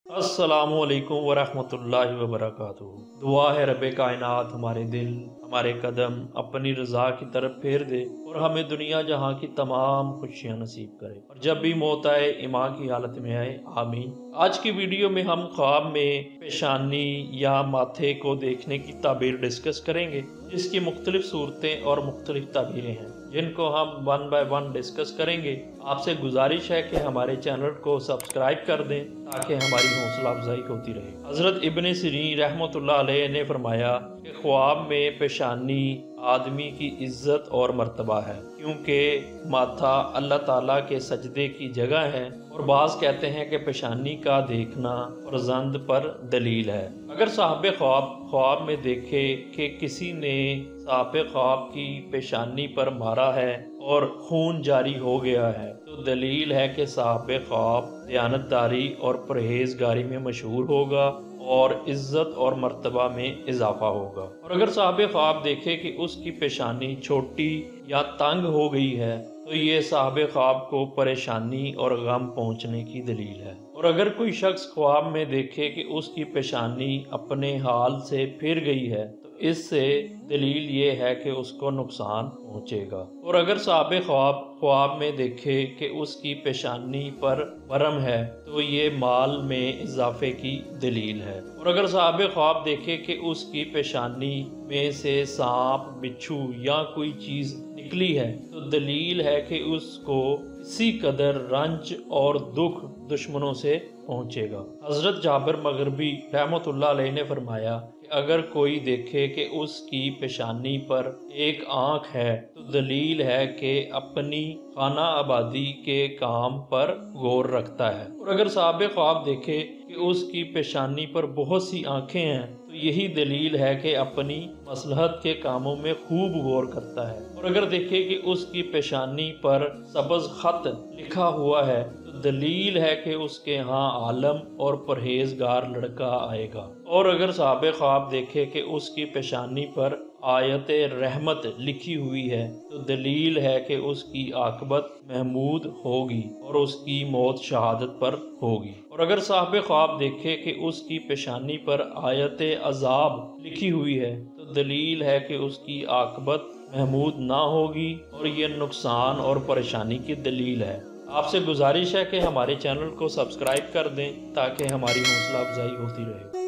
अस्सलामुअलैकुम वरहमतुल्लाहि वबरकातुहू। दुआ है रब कायनात हमारे दिल, हमारे कदम अपनी रज़ा की तरफ फेर दे और हमें दुनिया जहाँ की तमाम खुशियाँ नसीब करे, और जब भी मौत आए ईमान की हालत में आए, आमीन। आज की वीडियो में हम ख्वाब में पेशानी या माथे को देखने की ताबीर डिस्कस करेंगे, जिसकी मुख्तलिफ सूरतें और मुख्तलिफ ताबीरें हैं, जिनको हम वन बाय वन डिस्कस करेंगे। आपसे गुजारिश है कि हमारे चैनल को सब्सक्राइब कर दें ताकि हमारी हौसला अफजाई होती रहे। हज़रत इब्न सीरीन रहमतुल्लाह अलैह ने फरमाया कि ख्वाब में पेशानी आदमी की इज्जत और मर्तबा है, क्योंकि माथा अल्लाह ताला के सजदे की जगह है, और बाज़ कहते हैं कि पेशानी का देखना फर्जंद पर दलील है। अगर साहिब ख्वाब में देखे कि किसी ने साहिब ख्वाब की पेशानी पर मारा है और खून जारी हो गया है, तो दलील है कि साहिब ख्वाब दयानतदारी और परहेजगारी में मशहूर होगा और इज्जत और मर्तबा में इजाफा होगा। और अगर साहिब ख्वाब देखे कि उसकी पेशानी छोटी या तंग हो गई है, तो ये साहिब ख्वाब को परेशानी और गम पहुंचने की दलील है। और अगर कोई शख्स ख्वाब में देखे कि उसकी पेशानी अपने हाल से फिर गई है, तो इससे दलील ये है कि उसको नुकसान पहुंचेगा। और अगर साहिब ख्वाब में देखे कि उसकी पेशानी पर बरम है, तो ये माल में इजाफे की दलील है। और अगर साहिब ख्वाब देखे कि उसकी पेशानी में से सांप, बिच्छू या कोई चीज निकली है, तो दलील है कि उसको इसी कदर रंज और दुख दुश्मनों से पहुंचेगा। हजरत जाबिर मगरबी रहमतुल्लाह अलैह ने फरमाया कि अगर कोई देखे कि उसकी पेशानी पर एक आंख है, तो दलील है कि अपनी खाना आबादी के काम पर गौर रखता है। और अगर साहिब ख्वाब देखे कि उसकी पेशानी पर बहुत सी आंखें हैं, तो यही दलील है कि अपनी मसलहत के कामों में खूब गौर करता है। और अगर देखे कि उसकी पेशानी पर सबज खत लिखा हुआ है, तो दलील है कि उसके यहाँ आलम और परहेजगार लड़का आएगा। और अगर साहिब ख्वाब देखे कि उसकी पेशानी पर आयत रहमत लिखी हुई है, तो दलील है कि उसकी आकबत महमूद होगी और उसकी मौत शहादत पर होगी। और अगर साहिब ख्वाब देखे कि उसकी पेशानी पर आयत अजाब लिखी हुई है, तो दलील है कि उसकी आकबत महमूद ना होगी और ये नुकसान और परेशानी की दलील है। आपसे गुजारिश है कि हमारे चैनल को सब्सक्राइब कर दें ताकि हमारी हौसला अफजाई होती रहे।